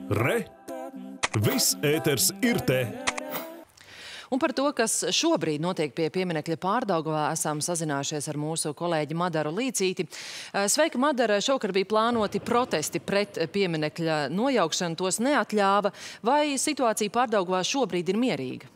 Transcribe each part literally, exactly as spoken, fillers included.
Re! Viss ēters ir te! Un par to, kas šobrīd notiek pie pieminekļa Pārdaugavā, esam sazinājušies ar mūsu kolēģi Madaru Līcīti. Sveika, Madara! Šovakar bija plānoti protesti pret pieminekļa nojaukšanu, tos neatļāva. Vai situācija Pārdaugavā šobrīd ir mierīga?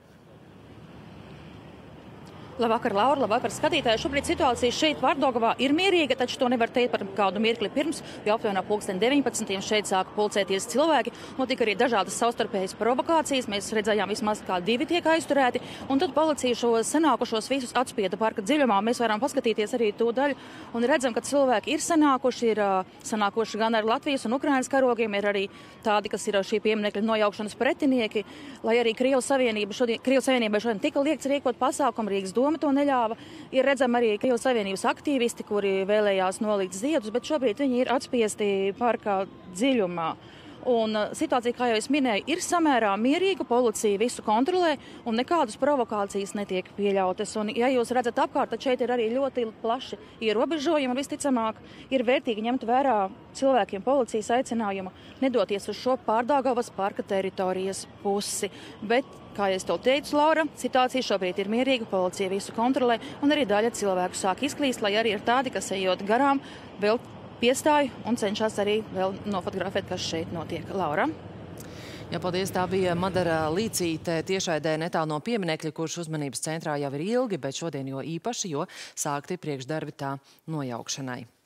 Labvakar, Laura, labvakar, skatītāji. Šobrīd situācija šeit Pārdaugavā ir mierīga, taču to nevar teikt par kādu mirkli pirms, jo aptuveni pulksten deviņpadsmitiem šeit sāka pulcēties cilvēki. Notika arī dažādas savstarpējas provokācijas. Mēs redzējām vismaz kā divi tiek aizturēti, un tad policija šos sanākušos visus atspieda parka dziļumā. Mēs varam paskatīties arī to daļu un redzam, ka cilvēki ir sanākuši, ir sanākuši gan ar Latvijas un Ukrainas karogiem, ir arī tādi, kas ir šī pieminekļa nojaukšanas pretinieki, lai arī Krievijas Savienība šodien, Krievijas Savienībai šodien tika liekts rīkot pasākumu, Rīgas doma to neļāva. Ir redzami arī Krievijas Savienības aktīvisti, kuri vēlējās nolikt ziedus, bet šobrīd viņi ir atspiesti parkā dziļumā. Un situācija, kā jau es minēju, ir samērā mierīga, policija visu kontrolē un nekādas provokācijas netiek pieļautas. Un, ja jūs redzat apkārt, tad šeit ir arī ļoti plaši ierobežojumi un visticamāk ir vērtīgi ņemt vērā cilvēkiem policijas aicinājumu nedoties uz šo Pārdaugavas parka teritorijas pusi. Bet, kā es to teicu, Laura, situācija šobrīd ir mierīga, policija visu kontrolē un arī daļa cilvēku sāk izklīst, lai arī ir tādi, kas ejot garām, vēl piestāju un cenšas arī vēl nofotografēt, kas šeit notiek. Laura? Jā, paldies. Tā bija Madara Līcīte tiešraidē netālu no pieminekļa, kurš uzmanības centrā jau ir ilgi, bet šodien jo īpaši, jo sākti priekšdarbi tā nojaukšanai.